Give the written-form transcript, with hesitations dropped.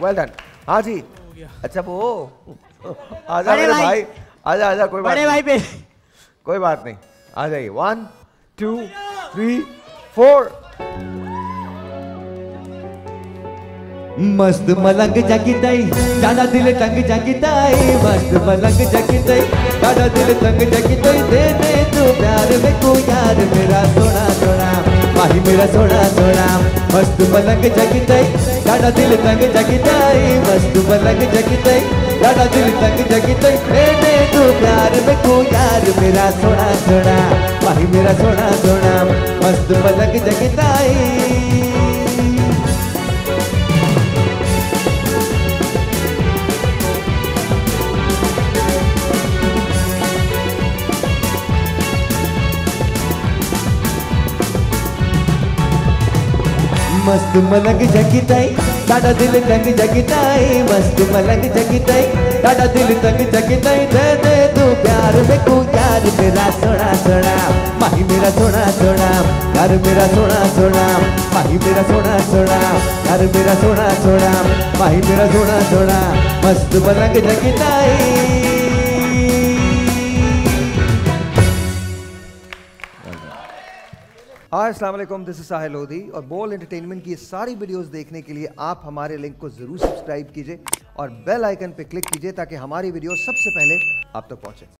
Well done. हाँ जी, अच्छा वो आजा मेरे भाई, आजा आजा, कोई बात नहीं, पे कोई बात नहीं, आ जाइए। 1 2 3 4। मस्त मलंग जगिताई दादा दिल तंग जगिताई, मस्त मलंग जगिताई दादा दिल तंग जगिताई, दे दे तू प्यार में को यार मेरा सोना सोना, माही मेरा सोना सोना। मस्त मलंग जगिताई दादा दिल तंग जगिताई, मस्त मलंग जगिताई दादा दिल तंग जगिताई, दे दे तू प्यार में को यार मेरा सोना सोना, माही मेरा सोना सोना। मस्त मलंग जगिताई। मस्त मलंग जगिताई दादा दिल तंग जगिताई, मस्त मलंग जगिताई दादा दिल तंग जगिताई, दे दे तू प्यार में को यार मेरा सोना सोना, माही मेरा सोना सोना, यार मेरा सोना सोना, माही मेरा सोना सोना, यार मेरा सोना सोना, माही मेरा सोना सोना। मस्त मलंग जगिताई। अस्सलाम वालेकुम, दिस इज साहिल लोधी और बोल एंटरटेनमेंट की सारी वीडियोस देखने के लिए आप हमारे लिंक को जरूर सब्सक्राइब कीजिए और बेल आइकन पे क्लिक कीजिए ताकि हमारी वीडियो सबसे पहले आप तक पहुंचे।